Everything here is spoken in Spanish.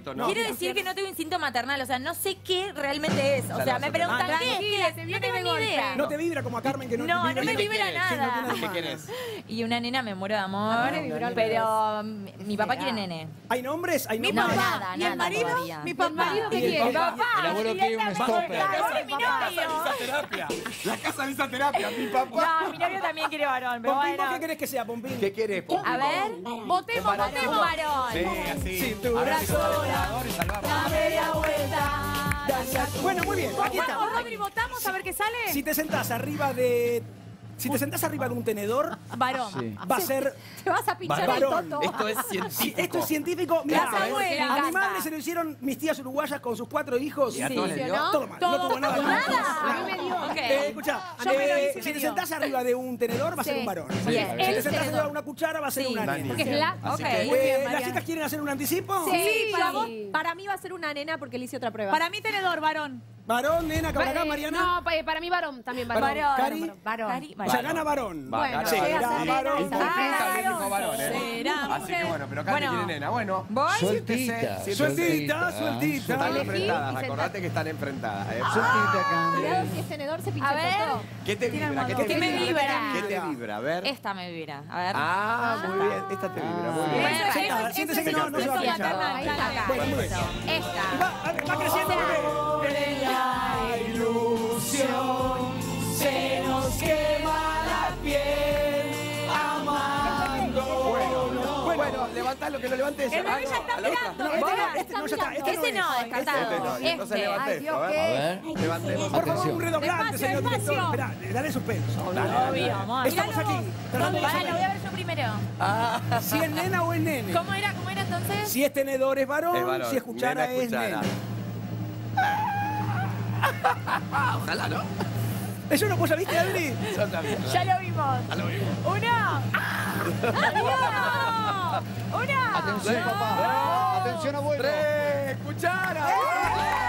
instinto, ¿no? Quiero decir que no tengo instinto maternal, o sea, no sé qué realmente es. O sea, me preguntan qué es, no tengo ni idea. No te vibra como a Carmen que no No, no me vibra. vibra nada. ¿Qué querés? Y una nena me muero de amor, pero mi papá quiere nene. ¿Hay nombres? ¿Hay No, nombres? nada, ¿Y el nada marido? todavía. ¿Mi marido qué ¿Y el quiere? papá? El abuelo quiere un stopper. Ese es mi novio. Terapia. La casa de terapia, mi papá. No, mi novio también quiere varón, pero Pompín, ¿vos bueno. qué querés que sea, Pompín? ¿Qué querés? A ver, Votemos, un votemos. varón. Sí, así. Cintura sola. La media vuelta. Bueno, muy bien, aquí Bueno, estamos. Rodri, votamos a ver qué sale. Si te sentás arriba de... Si te sentás arriba de un tenedor, Varón. Sí. va a ser... Te vas a pinchar el Varón. toto. Esto es Sí, científico. esto es científico. Mirá, Las abuelas. a mi madre se lo hicieron mis tías uruguayas con sus 4 hijos. ¿Y a todos les dio? Todo mal, no tuvo nada. A mí me dio. Ok. Escuchá, Yo me lo hice y si me te dio. sentás arriba de un tenedor va a ser Sí. un varón. Bien. Si te El sentás arriba tenedor. de una cuchara va a ser Sí. una Una nena. niña. Porque es la... Así Ok. que- Muy bien, ¿Las Mariana. chicas quieren hacer un anticipo? Sí, Para mí va a ser una nena porque le hice otra prueba. Para mí tenedor, varón. Varón, nena, cabracá, Mariana. No, para mí varón también, varón. Varón. Cari. Varón. Ya gana varón. Bueno, Sí, llega a gana ser varón. Y por fin está bien, dijo varón. varón, Será Así que mujer. bueno, pero acá Bueno. tiene nena. Bueno, ¿Voy? Sueltita. Sueltita, están sueltita. Elegí enfrentadas. y Acordate que están enfrentadas. Sueltita, Cami. Cuidado si es tenedor, se pincha A ver. todo. ¿Qué te vibra? ¿Qué te ¿Qué me vibra? vibra? ¿Qué te vibra? A ver. Esta me vibra. A ver. Ah, muy bien. Esta te vibra, muy bien. Bueno, Sentada, siéntese que no se va a Eso pinchar. maternal, acá. Bueno, muy bien. Esta. Va creciendo, bebé. La ilusión se nos quema la piel amando. Bueno, levantá lo que lo levantes. El bebé ya está mirando. Este no, ya está. Este Ese no, es. descartado. Entonces levanté Ay, esto, Dios, a A ver. ver. Levantemos. Por favor, Atención. un redoblante, señor Despacio, director. despacio. Esperá, dale suspenso. Obvio, amor. Estamos aquí. tratando de Pará, lo saber voy a ver yo primero. si es nena o es nene. ¿Cómo era entonces? Si es tenedor es varón, Es varón. si es cuchara Nena, es cuchara. nena. Ojalá, ¿no? ¿Eso no vos ya viste, Adri? Yo también. Ya lo vimos. Ya lo vimos. Uno. Uno. Atención, papá. Atención, abuelo. ¡Tres! ¡Cuchara!